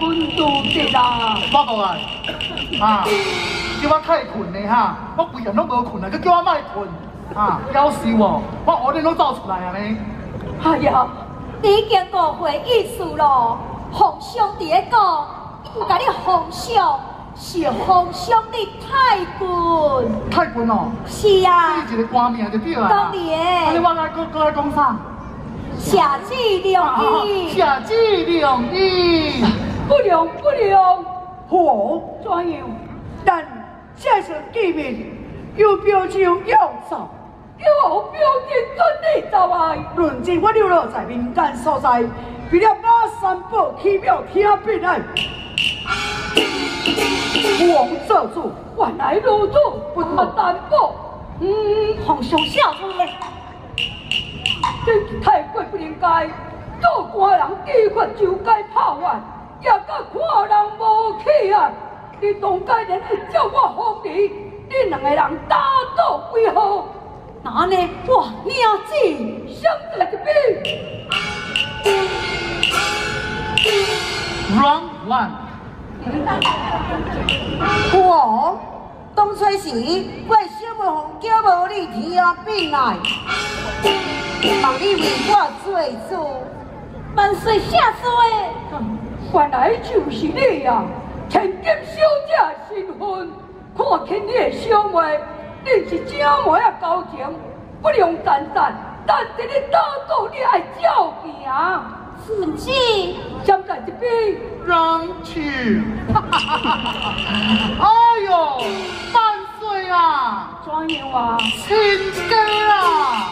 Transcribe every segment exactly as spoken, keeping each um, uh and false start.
困住的啦。 我过来，啊，叫我太困的哈，我规日拢无困啊，佮叫我莫困，啊，夭寿哦，我后日拢走出来啊呢。 哎呀，你已经误会意思咯。皇上伫咧讲，不甲你皇上，是皇上的太君。 太君哦， 是啊， 你一个官名就对啦。 当然。 安尼我来，搁搁来讲啥？ 下旨良医。 下旨良医。 不良不良。 好， 怎样？ 但这是机密，有标就要走。 有标准准你走来。 论证我流落在民间所在，为了马三宝起庙听病来。王做主， 原来如此，不马三宝。嗯，皇上下出来。这太过不应该，做官人机法就该拍案，也甲看人无起啊！你当该连去叫我皇帝，你两个人打斗为何？那呢？我娘子想在这边。 Round one。 我当初时，我小妹红叫无你听病来，望你为我做主。 万岁下衰，原来就是你呀！千金小姐身份，看见你的小妹，你是这么啊高情，不良战战，但是你打倒你爱照行。父亲，站在这边， 让去！哎呦，万岁啊！ 怎样啊？ 亲家啊！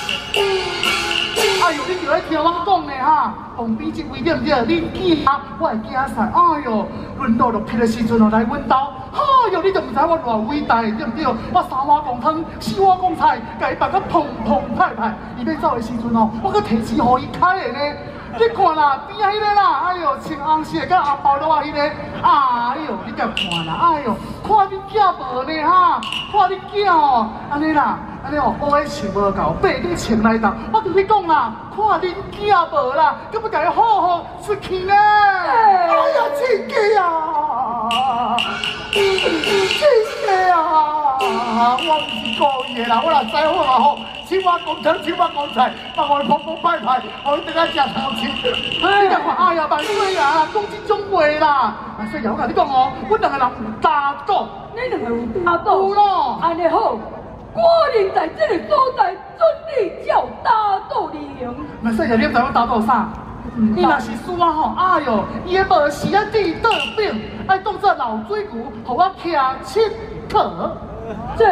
哎呦，你就来听我讲的哈，旁边这位对不对？你囝啊，我的囝婿，哎呦，轮到落魄的时阵哦，来阮兜，哎呦，你就唔知我偌伟大，对不对？我三碗公汤，四碗公菜，甲伊办个澎澎湃湃，伊要走的时阵哦，我搁提钱互伊开的呢。你看啦，边仔迄个啦，哎呦，穿红色甲红包罗啊迄个，哎呦，你甲看啦，哎呦，看你囝无呢哈，看你囝哦，安尼啦，安尼哦，乌的穿无够，白的穿来斗，我同你讲啦，看恁囝无啦，佮要甲伊好好出去呢。哎呀，亲家啊，亲家啊，我唔是故意的啦，我若知好嘛好。青蛙公汤，青蛙公菜，帮我澎澎湃湃，我等下食头前。你甲看，哎呀，万岁啊，讲这种话啦。万岁爷，我甲你讲哦，阮两个人有打赌。 你两个有打赌？ 有咯。 安尼好，果然在这个所在准你叫打赌利用。 万岁爷，你知我打赌啥？伊若是输啊吼，哎哟，伊的无时啊地倒饼，爱当作老水牛，互我骑七可。 这，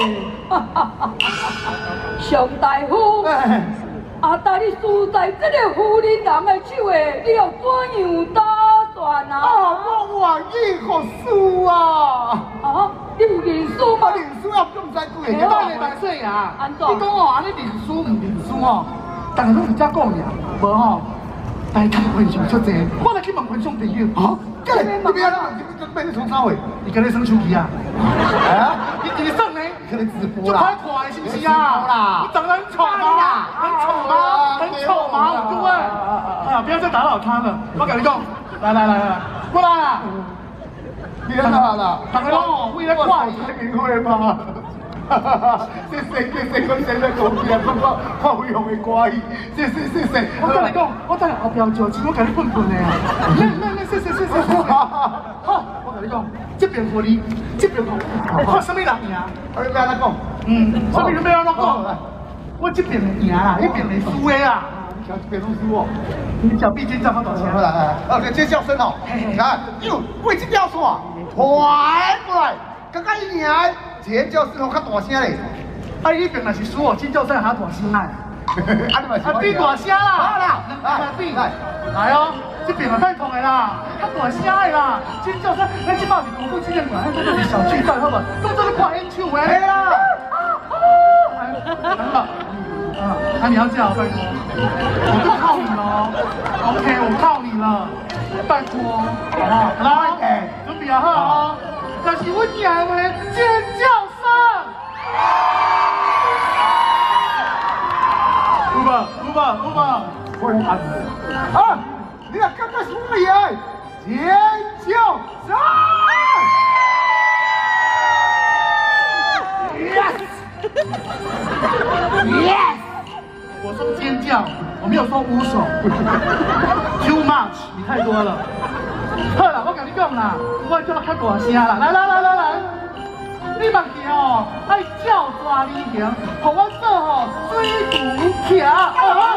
上大夫，啊，但你输在这个夫人人的手下，你要怎样打算啊？ 啊，我愿意互输啊！ 啊，你有认输吗？ 认输啊，都唔知几个。我嚟万岁啊！ 安怎？ 你讲哦，安尼认输唔认输哦？大家拢是这讲尔，无吼。但是他们群众出济，我来去问群众朋友。啊，你你不要啦，你你被你从啥位？你跟你生手机啊？啊？你你生呢？你跟你直播啦？就快快是不是啊？你长得很丑吗？很丑吗？很丑吗？各位，啊，不要再打扰他了。我跟你讲，来来来来，过来啊！你在哪啦？大家拢为了快开明会嘛。谢谢谢谢，我现在讲起来，感觉好用的歌意。谢谢谢谢，我跟你讲，我等下后边就钱，我给你分分的啊。那那那，谢谢谢谢谢谢。好，我跟你讲，这边给你，这边给我。看什么人赢？我要安怎讲？嗯，什么人要安怎讲？我这边的赢啦，那边的输的啦。你看这边拢输哦。你小毕竟赚好多钱？来来来，啊，这叫声哦。看，哟，为这条线传过来，刚刚一赢。尖叫声吼较大声嘞，啊！你边若是输哦，尖叫声较大声哎。啊，你嘛是。啊，比大声啦！好啦，来比来，来哦，这边嘛太痛的啦，较大声的啦，尖叫声，咱即摆是功夫纪念馆，咱做是小巨蛋，好无？当做是看演唱会。嘿啦。真的。啊，啊你要这样，拜托，我就靠你了 ，OK， 我靠你了，拜托，好不好？来，准备好啊！但是我赢的话，尖叫声。有无？有无？有无？我来按。啊！你若感觉是我赢， 研究生。Yes，Yes， 我说尖叫，我没有说无手。Too much， 你太多了。好啦，我跟你讲啦，我叫较大声啦，来来来来来，你目记吼，爱照抓你行，互我做吼水牛徛。